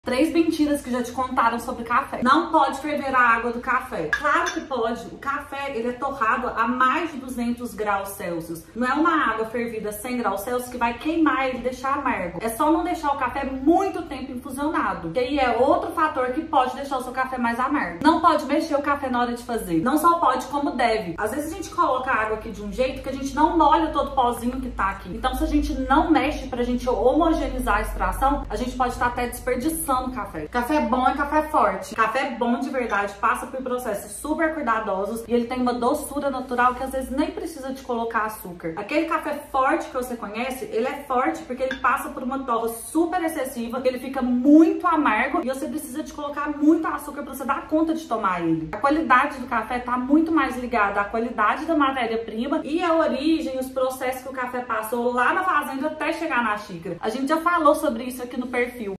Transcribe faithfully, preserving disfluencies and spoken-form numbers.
Três mentiras que já te contaram sobre café. Não pode ferver a água do café. Claro que pode. O café, ele é torrado a mais de duzentos graus Celsius. Não é uma água fervida a cem graus Celsius que vai queimar ele e deixar amargo. É só não deixar o café muito tempo infusionado, que aí é outro fator que pode deixar o seu café mais amargo. Não pode mexer o café na hora de fazer. Não só pode, como deve. Às vezes a gente coloca a água aqui de um jeito que a gente não molha todo o pozinho que tá aqui. Então, se a gente não mexe pra gente homogeneizar a extração, a gente pode estar até desperdiçando café. Café bom é café forte. Café bom de verdade passa por processos super cuidadosos e ele tem uma doçura natural que às vezes nem precisa de colocar açúcar. Aquele café forte que você conhece, ele é forte porque ele passa por uma torra super excessiva, que ele fica muito amargo e você precisa de colocar muito açúcar para você dar conta de tomar ele. A qualidade do café tá muito mais ligada à qualidade da matéria-prima e a origem, os processos que o café passou lá na fazenda até chegar na xícara. A gente já falou sobre isso aqui no perfil.